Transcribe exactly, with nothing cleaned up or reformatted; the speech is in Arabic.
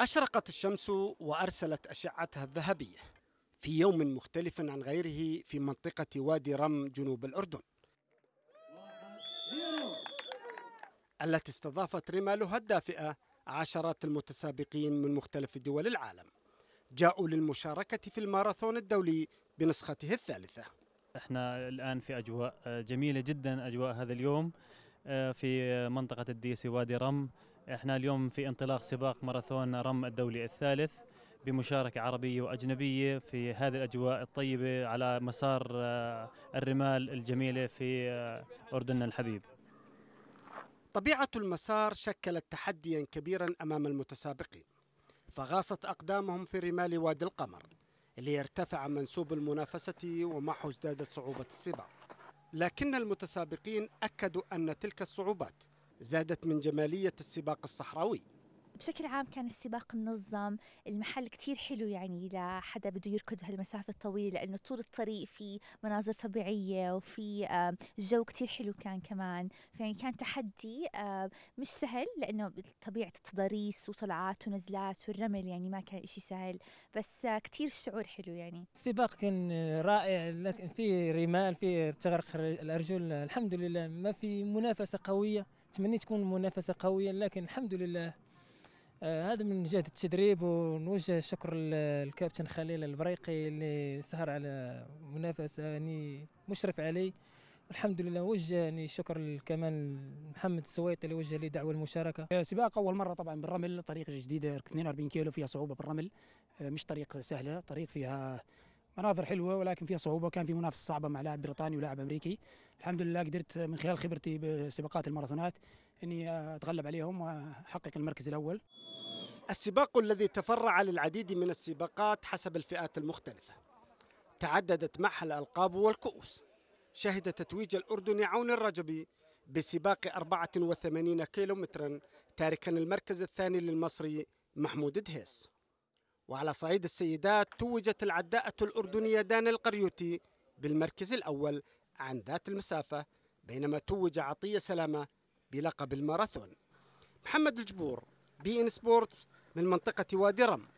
أشرقت الشمس وأرسلت أشعتها الذهبية في يوم مختلف عن غيره في منطقة وادي رم جنوب الأردن التي استضافت رمالها الدافئة عشرات المتسابقين من مختلف دول العالم جاءوا للمشاركة في الماراثون الدولي بنسخته الثالثة. احنا الآن في أجواء جميلة جدا، أجواء هذا اليوم في منطقة الديسي وادي رم. احنا اليوم في انطلاق سباق ماراثون رم الدولي الثالث بمشاركة عربية وأجنبية في هذه الأجواء الطيبة على مسار الرمال الجميلة في أردننا الحبيب. طبيعة المسار شكلت تحديا كبيرا أمام المتسابقين، فغاصت أقدامهم في رمال وادي القمر ليرتفع منسوب المنافسة ومعه ازدادت صعوبة السباق، لكن المتسابقين أكدوا أن تلك الصعوبات زادت من جمالية السباق الصحراوي. بشكل عام كان السباق منظم، المحل كتير حلو يعني لحدا بده يركض هالمسافة الطويلة، لأنه طول الطريق في مناظر طبيعية وفي جو كتير حلو كان كمان. فيعني كان تحدي مش سهل، لأنه طبيعة التضاريس وطلعات ونزلات والرمل يعني ما كان إشي سهل، بس كتير الشعور حلو. يعني السباق كان رائع، لكن في رمال، في تغرق الأرجل. الحمد لله ما في منافسة قوية، تمنيت تكون منافسة قوية، لكن الحمد لله آه هذا من جهة التدريب. ونوجه الشكر للكابتن خليل البريقي اللي سهر على منافسة يعني مشرف عليه. الحمد لله. وجه يعني شكر كمان محمد السويط اللي وجه لي دعوة المشاركة. سباق أول مرة طبعا بالرمل، طريق جديدة اثنين وأربعين كيلو، فيها صعوبة بالرمل، مش طريق سهلة، طريق فيها مناظر حلوة ولكن فيها صعوبة. كان في منافسة صعبة مع لاعب بريطاني ولاعب أمريكي. الحمد لله قدرت من خلال خبرتي بسباقات الماراثونات إني أتغلب عليهم وأحقق المركز الأول. السباق الذي تفرع للعديد من السباقات حسب الفئات المختلفة تعددت معها الألقاب والكؤوس. شهد تتويج الأردني عون الرجبي بسباق أربعة وثمانين كيلومترا، تاركا المركز الثاني للمصري محمود دهيس. وعلى صعيد السيدات توجت العداءة الأردنية دانا القريوتي بالمركز الأول عن ذات المسافة، بينما توج عطية سلامة بلقب الماراثون. محمد الجبور، بي إن سبورتس، من منطقة وادي رم.